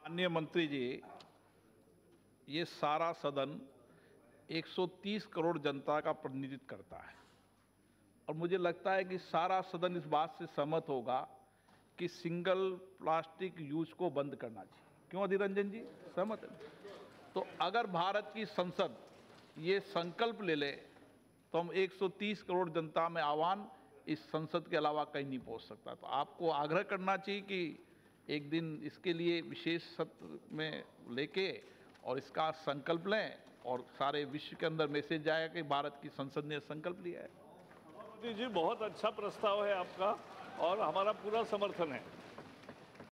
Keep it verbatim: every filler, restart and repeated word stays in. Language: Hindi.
माननीय मंत्री जी, ये सारा सदन एक सौ तीस करोड़ जनता का प्रतिनिधित्व करता है और मुझे लगता है कि सारा सदन इस बात से सहमत होगा कि सिंगल प्लास्टिक यूज को बंद करना चाहिए। क्यों अधीर रंजन जी, सहमत है? तो अगर भारत की संसद ये संकल्प ले ले तो हम एक सौ तीस करोड़ जनता में आह्वान इस संसद के अलावा कहीं नहीं पहुंच सकता। तो आपको आग्रह करना चाहिए कि एक दिन इसके लिए विशेष सत्र में लेके और इसका संकल्प लें और सारे विश्व के अंदर मैसेज जाएगा कि भारत की संसद ने संकल्प लिया है। जी, बहुत अच्छा प्रस्ताव है आपका और हमारा पूरा समर्थन है।